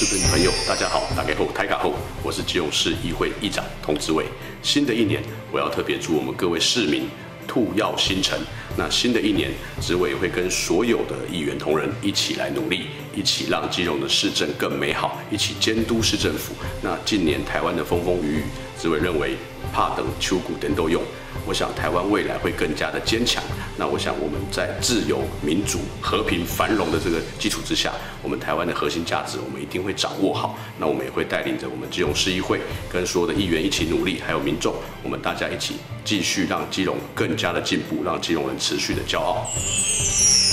的朋友，大家好，大家好，台卡后，我是基隆市议会议长童子伟。新的一年，我要特别祝我们各位市民兔耀星辰。那新的一年，子伟会跟所有的议员同仁一起来努力，一起让基隆的市政更美好，一起监督市政府。那近年台湾的风风雨雨，子伟认为怕等秋谷等都用。我想台湾未来会更加的坚强。那我想我们在自由、民主、和平、繁荣的这个基础之下，我们台湾的核心价值我们一定会掌握好。那我们也会带领着我们基隆市议会跟所有的议员一起努力，还有民众，我们大家一起继续让基隆更加的进步，让基隆人持续的骄傲。